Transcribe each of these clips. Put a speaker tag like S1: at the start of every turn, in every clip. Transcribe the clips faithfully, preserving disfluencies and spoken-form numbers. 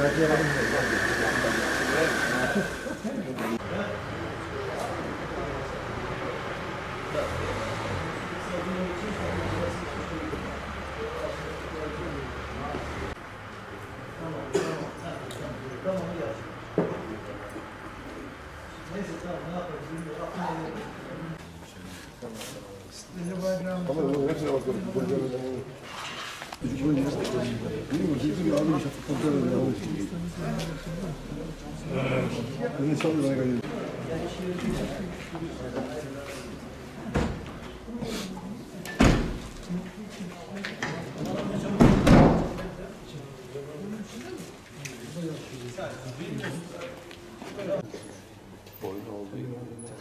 S1: Boyun olduğu gibi.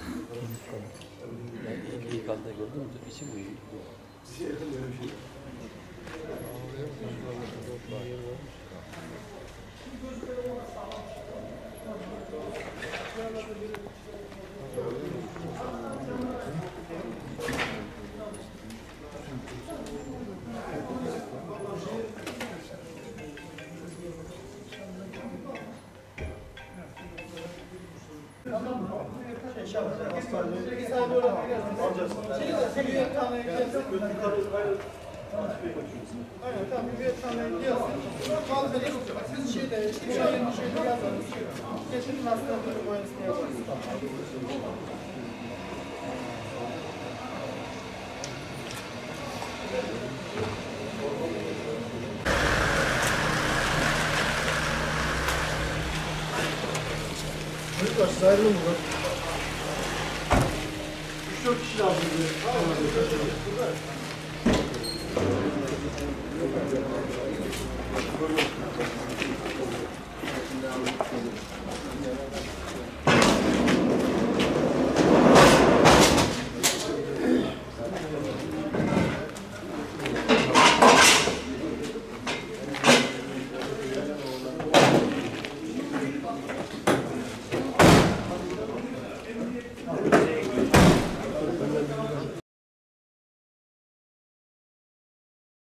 S1: Ben ilk anda gördüm de içim uyuyor.
S2: Aynen tamam bir Vietnam'a gidiyorsun. Malzeme siz şeyde hiçbir şey yeni şeyde yazarız. Geçin hastalıkları boyasını yaparız. Çocuklar siz ayrılın mı? üç dört kişi lazım.